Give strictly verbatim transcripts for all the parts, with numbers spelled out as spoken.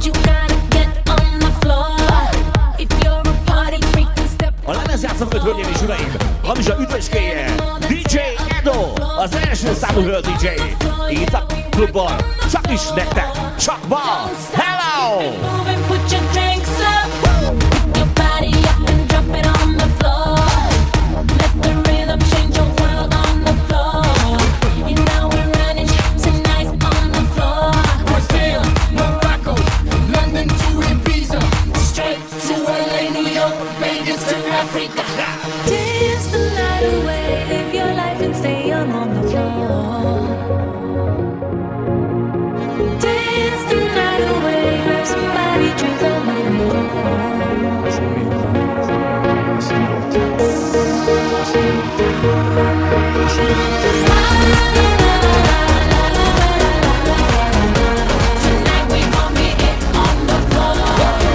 A lemezjátszom öt hölgyeim és uraim, Ramizsa üdvöskéje, dé dzsé Edo, az első számú hölgy dé dzsé. Itt a klubban, csak is nektek, csak ma, hello! Dance the night away, live your life and stay young on the floor. Dance the night away, grab somebody, drink the Tonight we gon' be it on the floor.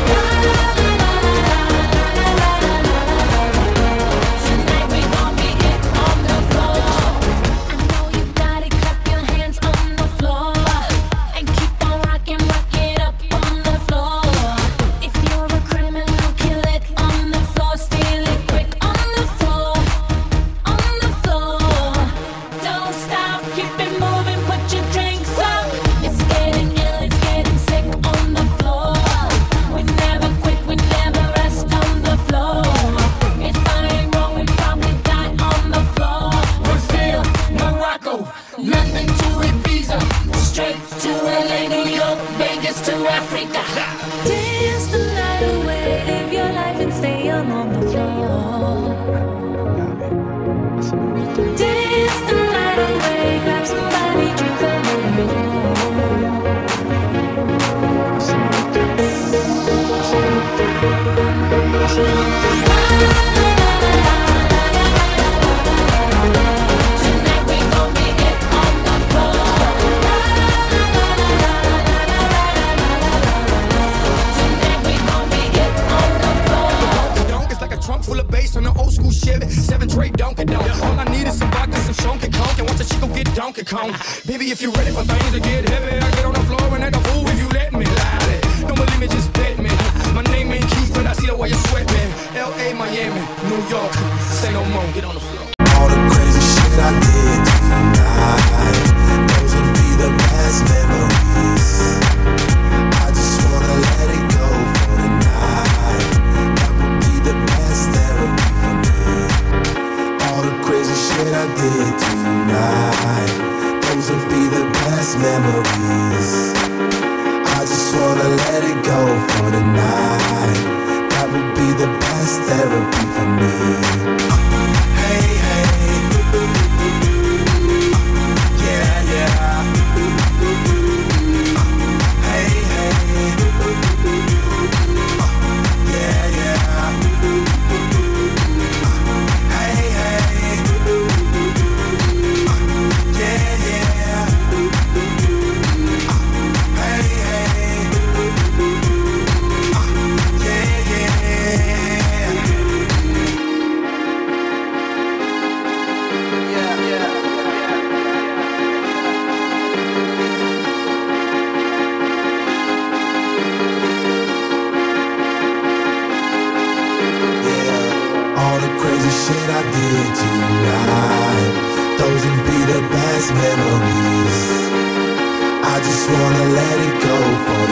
Baby, if you're ready for things to get heavy, I get on the floor and act a fool if you let me. Lie. Don't believe me, just bet me. My name ain't Keith, but I see the way you sweat me. L A, Miami, New York, say no more, get on the floor. All the crazy shit I did tonight, those would be the best memories. I just wanna let it go for the night. That would be the best therapy for me. All the crazy shit I did tonight, those would be the best memories. I just wanna let it go for the night. That would be the best therapy for me. Hey, hey, yeah, yeah. Hey, hey, yeah, yeah. Hey, hey, yeah, yeah. Hey, hey, yeah, yeah. Shit I did tonight, those would be the best memories. I just wanna let it go for